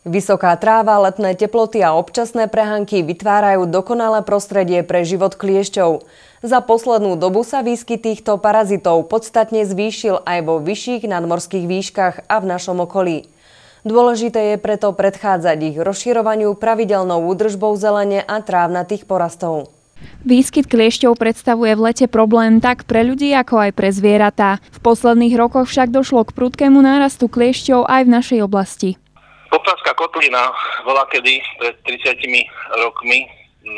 Vysoká tráva, letné teploty a občasné prehánky vytvárajú dokonalé prostredie pre život kliešťov. Za poslednú dobu sa výskyt týchto parazitov podstatne zvýšil aj vo vyšších nadmorských výškach a v našom okolí. Dôležité je preto predchádzať ich rozširovaniu pravidelnou údržbou zelene a trávnatých porastov. Výskyt kliešťov predstavuje v lete problém tak pre ľudí, ako aj pre zvieratá. V posledných rokoch však došlo k prudkému nárastu kliešťov aj v našej oblasti. Popradská kotlina bola kedy pred 30 rokmi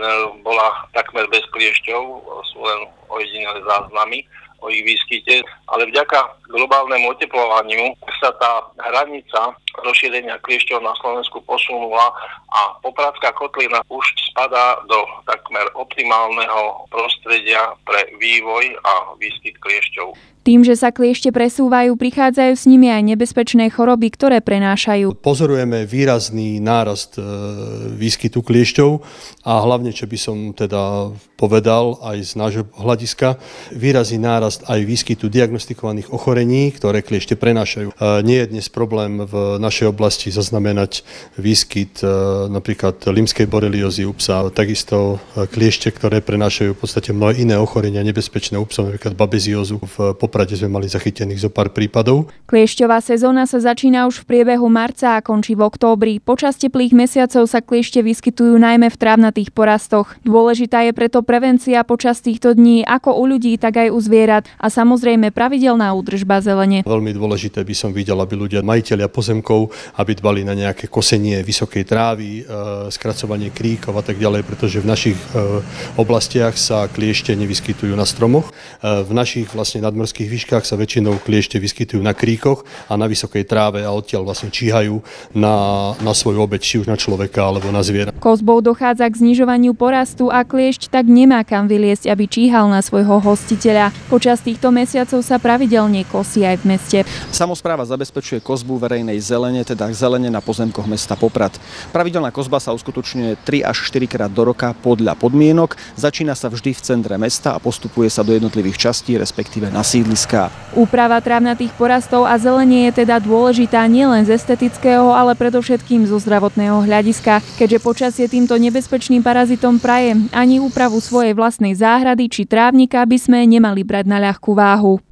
bola takmer bez kliešťov, sú len ojedinelé záznamy o ich výskyte, ale vďaka globálnemu oteplovaniu sa tá hranica rozšírenia kliešťov na Slovensku posunula a Popradská kotlina už spadá do takmer optimálneho prostredia pre vývoj a výskyt kliešťov. Tým, že sa kliešte presúvajú, prichádzajú s nimi aj nebezpečné choroby, ktoré prenášajú. Pozorujeme výrazný nárast výskytu kliešťov a hlavne, čo by som teda povedal aj z nášho hľadiska, výrazný nárast aj výskytu diagnostikovaných ochorení, ktoré kliešte prenášajú. Nie je dnes problém v našej oblasti zaznamenať výskyt napríklad limskej boreliózy u psa, takisto kliešte, ktoré prenášajú v podstate mnohé iné ochorenia nebezpečné u psov, napríklad babeziózu. V Poprade sme mali zachytených zo pár prípadov. Kliešťová sezóna sa začína už v priebehu marca a končí v októbri. Počas teplých mesiacov sa kliešte vyskytujú najmä v trávnatých porastoch. Dôležitá je preto prevencia počas týchto dní ako u ľudí, tak aj u zvierat a samozrejme pravidelná údržba zelene. Veľmi dôležité by som videl, aby ľudia, majitelia pozemkov, aby dbali na nejaké kosenie vysokej trávy, skracovanie kríkov a tak ďalej, pretože v našich oblastiach sa kliešte nevyskytujú na stromoch. V našich vlastne nadmorských výškach sa väčšinou kliešte vyskytujú na kríkoch a na vysokej tráve a odtiaľ vlastne číhajú na svoju obeť, či už na človeka alebo na zviera. Kosbou dochádza k znižovaniu porastu a kliešť tak nemá kam vyliesť, aby číhal na svojho hostiteľa. Počas týchto mesiacov sa pravidelne kosí aj v meste. Samospráva zabezpečuje kosbu verejnej zelene, teda zelene na pozemkoch mesta Poprad. Pravidelná kosba sa uskutočňuje 3 až 4 krát do roka podľa podmienok. Začína sa vždy v centre mesta a postupuje sa do jednotlivých častí, respektíve na sídliská. Úprava trávnatých porastov a zelenie je teda dôležitá nielen z estetického, ale predovšetkým zo zdravotného hľadiska, keďže počasie týmto nebezpečným parazitom praje. Ani úpravu svojej vlastnej záhrady či trávnika by sme nemali brať na ľahkú váhu.